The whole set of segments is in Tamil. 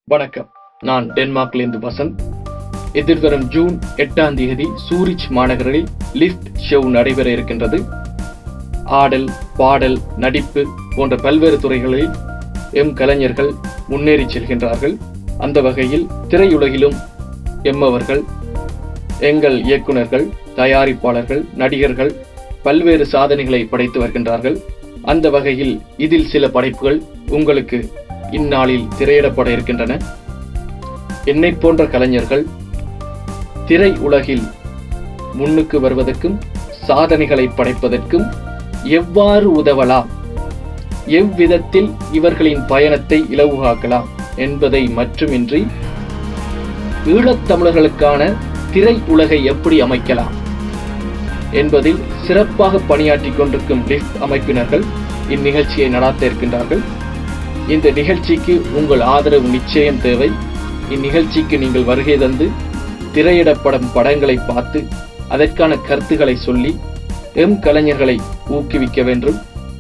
வணக்கம். நான் டென்மார்க்கிலிருந்து வசந்த். எதிர்வரும் ஜூன் 8ஆம் தேதி சூரிச் மாநகரில் லிஃப்ட் ஷோ நடைபெற இருக்கின்றது. ஆடல், பாடல், நடிப்பு போன்ற பல்வேறு துறைகளில் எம் கலைஞர்கள் முன்னேறி செல்கின்றார்கள். அந்த வகையில் திரையுலகிலும் எம்மவர்கள், எங்கள் இயக்குனர்கள், தயாரிப்பாளர்கள், நடிகர்கள் பல்வேறு சாதனைகளை படைத்து வருகின்றார்கள். அந்த வகையில் இதில் சில படைப்புகள் உங்களுக்கு இந்நாளில் திரையிடப்பட இருக்கின்றன. என்னை போன்ற கலைஞர்கள் திரை உலகில் முன்னுக்கு வருவதற்கும் சாதனைகளை படைப்பதற்கும் எவ்வாறு உதவலாம், எவ்விதத்தில் இவர்களின் பயணத்தை இலகுவாக்கலாம் என்பதை மட்டுமின்றி ஈழத்தமிழர்களுக்கான திரை உலகை எப்படி அமைக்கலாம் என்பதில் சிறப்பாக பணியாற்றிக் கொண்டிருக்கும் லிஃப்ட் அமைப்பினர்கள் இந்நிகழ்ச்சியை நடாத்த இருக்கின்றார்கள். இந்த நிகழ்ச்சிக்கு உங்கள் ஆதரவு நிச்சயம் தேவை. இந்நிகழ்ச்சிக்கு நீங்கள் வருகை தந்து திரையிடப்படும் படங்களை பார்த்து அதற்கான கருத்துக்களை சொல்லி எம் கலைஞர்களை ஊக்குவிக்க வேண்டும்.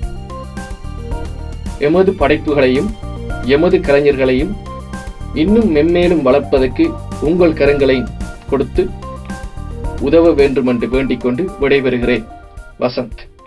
எமது படைப்புகளையும் எமது கலைஞர்களையும் இன்னும் மென்மேலும் வளர்ப்பதற்கு உங்கள் கரங்களை கொடுத்து உதவ வேண்டும் என்று வேண்டிக் கொண்டு விடைபெறுகிறேன். வசந்த்.